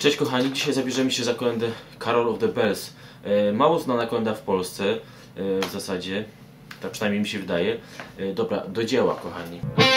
Cześć kochani, dzisiaj zabierzemy się za kolędę Carol of the Bells. Mało znana kolęda w Polsce w zasadzie, tak przynajmniej mi się wydaje. Dobra, do dzieła kochani.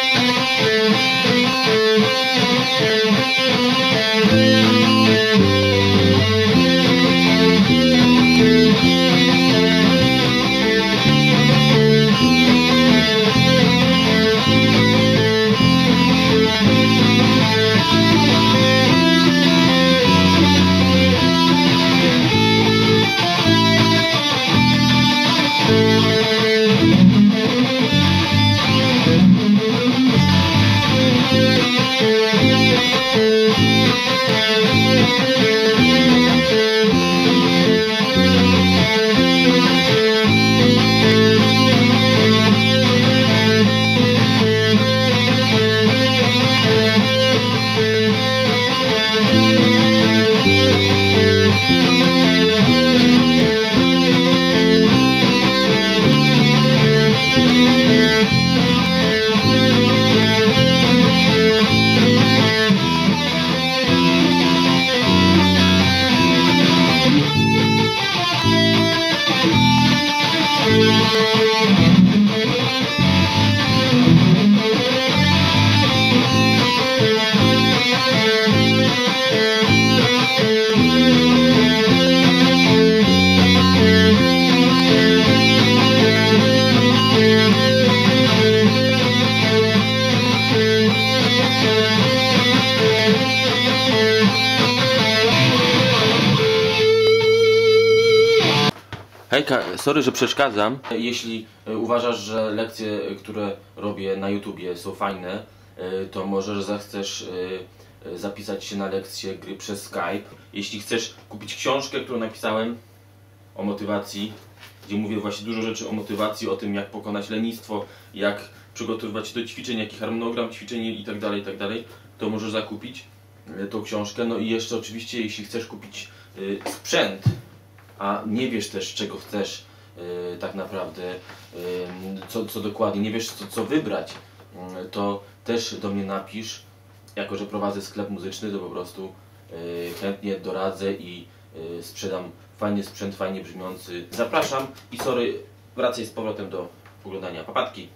Hejka, sorry, że przeszkadzam. Jeśli uważasz, że lekcje, które robię na YouTubie są fajne, to może zechcesz zapisać się na lekcję gry przez Skype. Jeśli chcesz kupić książkę, którą napisałem o motywacji, gdzie mówię właśnie dużo rzeczy o motywacji, o tym jak pokonać lenistwo, jak przygotowywać się do ćwiczeń, jaki harmonogram ćwiczeń itd., to możesz zakupić tą książkę. No i jeszcze oczywiście, jeśli chcesz kupić sprzęt, a nie wiesz też czego chcesz tak naprawdę, co dokładnie, nie wiesz co wybrać, to też do mnie napisz. Jako że prowadzę sklep muzyczny, to po prostu chętnie doradzę i sprzedam fajny sprzęt, fajnie brzmiący. Zapraszam i sorry, wracaj z powrotem do oglądania. Papatki!